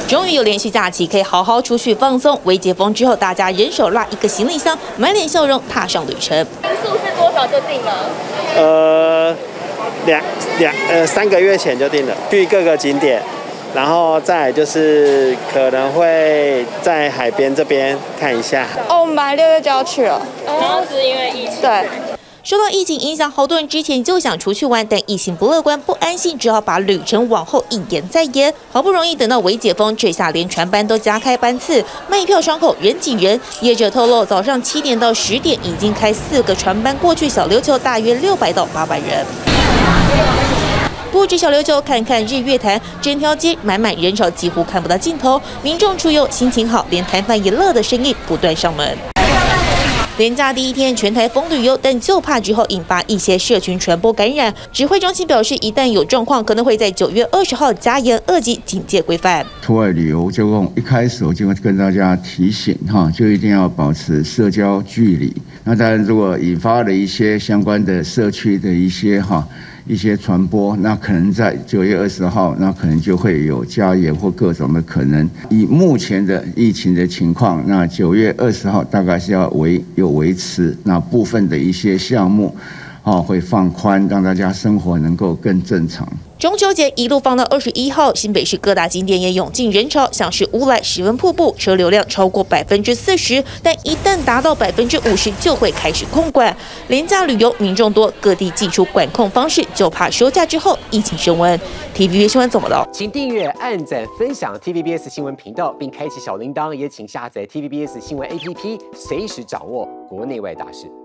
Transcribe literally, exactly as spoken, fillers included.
终于有连续假期可以好好出去放松。微解封之后，大家人手拉一个行李箱，满脸笑容踏上旅程。 民宿是多少就定了？ 呃，两两呃三个月前就定了，去各个景点，然后再来就是可能会在海边这边看一下。 哦，我们本来六月就要去了， 然后是因为疫情。 对。 受到疫情影响，好多人之前就想出去玩，但疫情不乐观、不安心，只好把旅程往后一延再延。好不容易等到微解封，这下连船班都加开班次，卖票窗口人挤人。业者透露，早上七点到十点已经开四个船班过去小琉球，大约六百到八百人。不止小琉球，看看日月潭，整条街满满人潮，几乎看不到尽头。民众出游心情好，连摊贩也乐得生意不断上门。 连假第一天，全台风旅游，但就怕之后引发一些社群传播感染。指挥中心表示，一旦有状况，可能会在九月二十号加严二级警戒规范。 出外旅游就用一开始我就跟大家提醒哈，就一定要保持社交距离。那当然，如果引发了一些相关的社区的一些哈。 一些传播，那可能在九月二十号，那可能就会有加严或各种的可能。以目前的疫情的情况，那九月二十号大概是要维有维持，那部分的一些项目，哦会放宽，让大家生活能够更正常。 中秋节一路放到二十一号，新北市各大景点也涌进人潮，像是乌来石温瀑布，车流量超过百分之四十，但一旦达到百分之五十，就会开始控管。廉价旅游民众多，各地祭出管控方式，就怕收假之后疫情升温。T V B S 新闻怎么了？ 请订阅、按赞、分享 T V B S 新闻频道，并开启小铃铛，也请下载 T V B S 新闻 A P P， 随时掌握国内外大事。